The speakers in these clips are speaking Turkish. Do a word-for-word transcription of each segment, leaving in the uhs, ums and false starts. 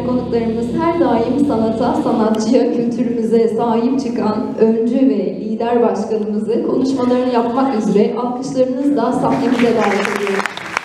değerli konuklarımız her daim sanata, sanatçıya, kültürümüze sahip çıkan öncü ve lider başkanımızı konuşmalarını yapmak üzere alkışlarınızla sahnemize davet ediyoruz.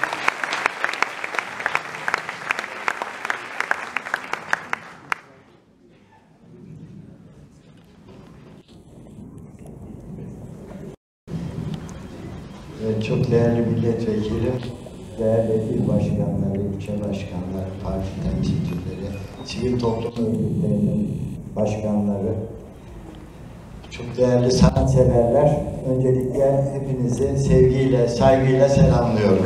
Çok değerli milletvekili, değerli il başkanları, ilçe başkanları, parti temsilcileri, sivil toplum örgütlerinin başkanları, çok değerli sanatseverler, öncelikle hepinizi sevgiyle, saygıyla selamlıyorum.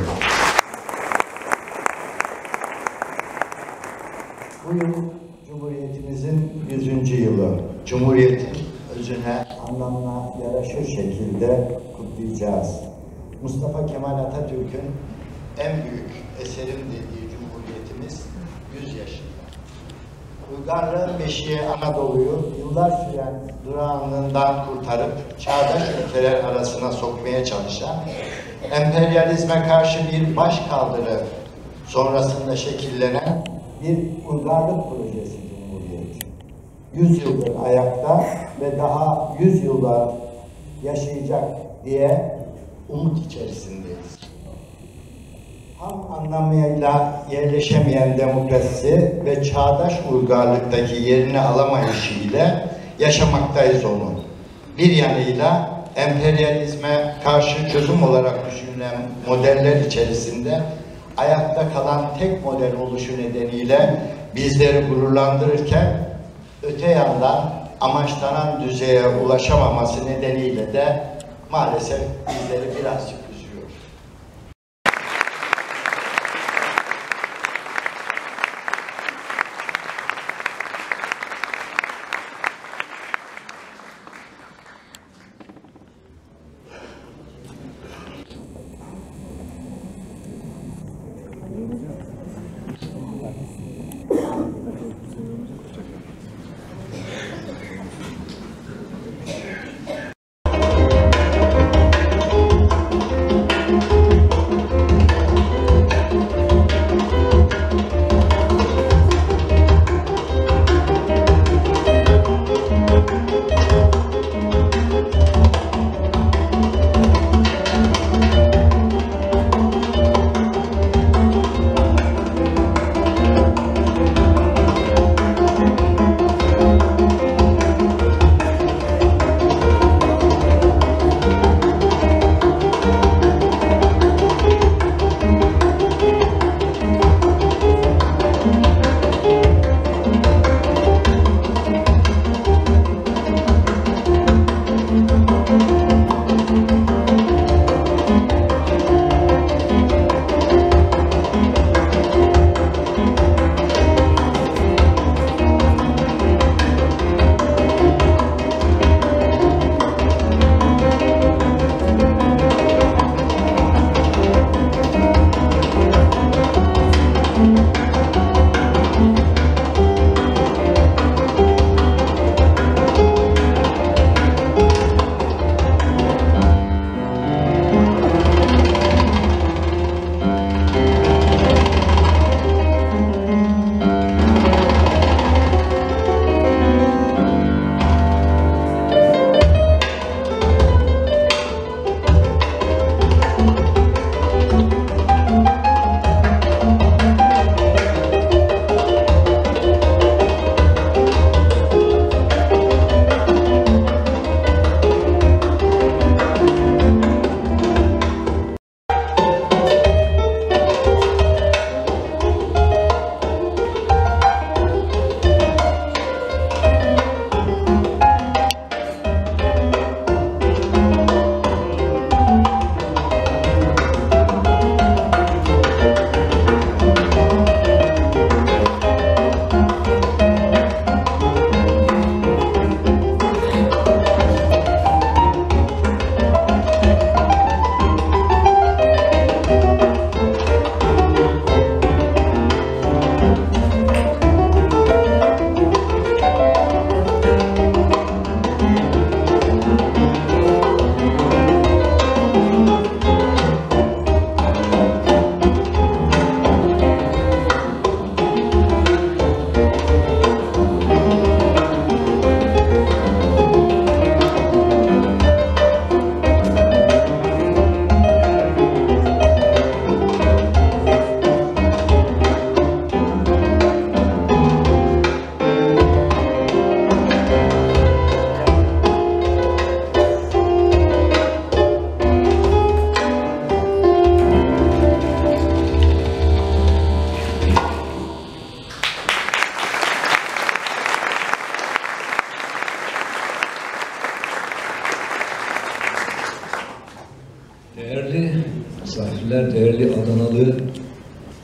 Bu yıl Cumhuriyetimizin yüzüncü yılı. Cumhuriyetin özüne, anlamına yaraşır şekilde kutlayacağız. Mustafa Kemal Atatürk'ün en büyük eserim dediği Cumhuriyetimiz yüz yaşında. Uygarlığın beşiği Anadolu'yu yıllar süren durağanlığından kurtarıp çağdaş ülkeler arasına sokmaya çalışan, emperyalizme karşı bir başkaldırı sonrasında şekillenen bir uygarlık projesi Cumhuriyet. Yüz yıldır ayakta ve daha yüz yıllar yaşayacak diye umut içerisindeyiz. Tam anlamıyla yerleşemeyen demokrasi ve çağdaş uygarlıktaki yerini alamayışı ile yaşamaktayız onu. Bir yanıyla emperyalizme karşı çözüm olarak düşünülen modeller içerisinde ayakta kalan tek model oluşu nedeniyle bizleri gururlandırırken, öte yandan amaçlanan düzeye ulaşamaması nedeniyle de maalesef bizleri birazcık üzüyor.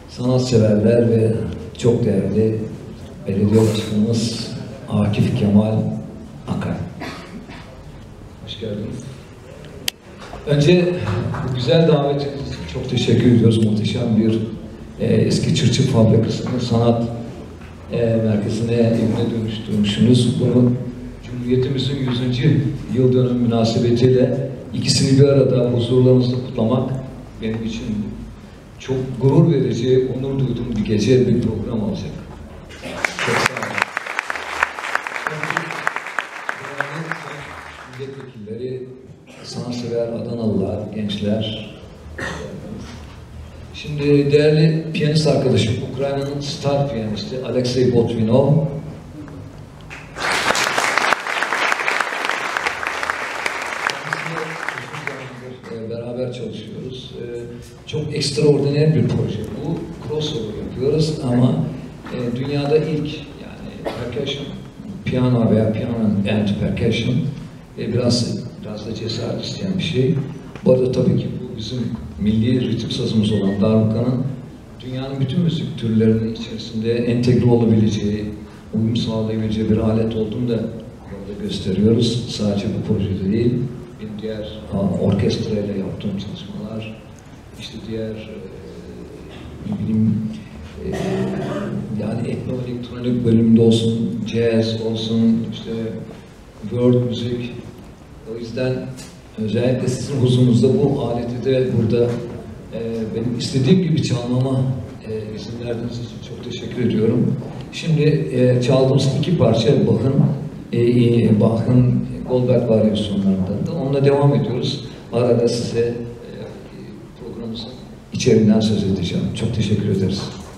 sanatseverler ve çok değerli belediye başkanımız Akif Kemal Akay. Hoş geldiniz. Önce bu güzel davetiniz için çok teşekkür ediyoruz. Muhteşem bir e, eski çırçır fabrikasını sanat e, merkezine evine dönüştürmüşsünüz. Bunu Cumhuriyetimizin yüzüncü yıl dönümü münasebetiyle ikisini bir arada huzurlarınızda kutlamak benim için çok gurur verici, onur duyduğum bir gece, bir program olacak. Çok sağ olun. Milletvekilleri, sanatsever Adanalılar, gençler. Şimdi değerli piyanist arkadaşım, Ukrayna'nın star piyanisti Alexey Botvinov. Beraber çalışıyoruz. Çok ekstraordiner bir proje bu. Crossover yapıyoruz ama dünyada ilk, yani percussion, piyano veya piano and percussion biraz biraz da cesaret isteyen bir şey. Bu arada tabii ki bu bizim milli ritim sazımız olan darbuka'nın dünyanın bütün müzik türlerinin içerisinde entegre olabileceği, uyum sağlayabileceği bir alet olduğunu da orada gösteriyoruz. Sadece bu projede değil, bir diğer orkestrayla yaptığım çalışmalar, işte diğer e, ne bileyim e, yani etno-elektronik bölümünde olsun, jazz olsun, işte world müzik. O yüzden özellikle sizin huzurunuzda bu aleti de burada e, benim istediğim gibi çalmama e, izin verdiğiniz için çok teşekkür ediyorum. Şimdi e, çaldığımız iki parça Bach'ın e, Bach'ın Goldberg varyasyonlarından da onunla devam ediyoruz. Arada size e, programımızın içeriğinden söz edeceğim. Çok teşekkür ederiz.